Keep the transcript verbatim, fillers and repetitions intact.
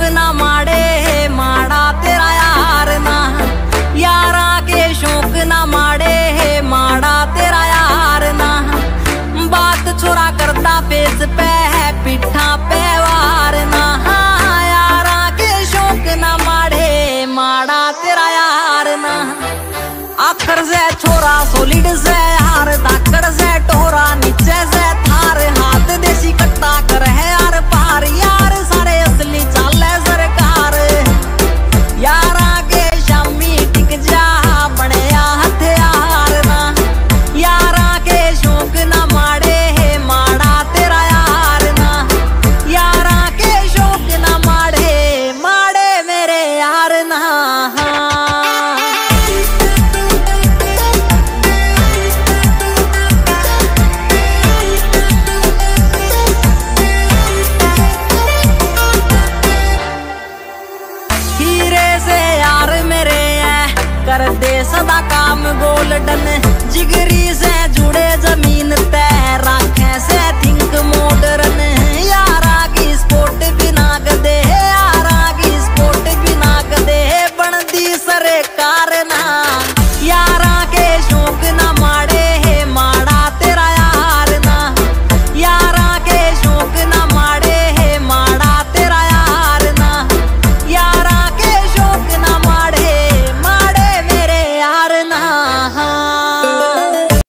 ना माड़े माड़ा तेरा यार ना, यारा के शौक ना माड़े माड़ा तेरा यार ना। बात छोरा करता फेस पे है पिठा पे वार ना, यारा के शौक ना माड़े माड़ा तेरा यार ना। आखर से छोरा सोलिड से यार, धाकड़ से टोरा नीचे से थार, हाथ देसी कट्टा कर है यार पार, यार सारे असली चाले सरकार। यारा के शामी टिक जा बने हथियार ना, यारा के शौक ना माड़े माड़ा तेरा यार ना, यारा के शौक ना माड़े माड़े मेरे यार ना। कर दे सदा काम गोल्डन, जिगरी से जुड़े जमीन तय राखे से थिंक मॉडर्न।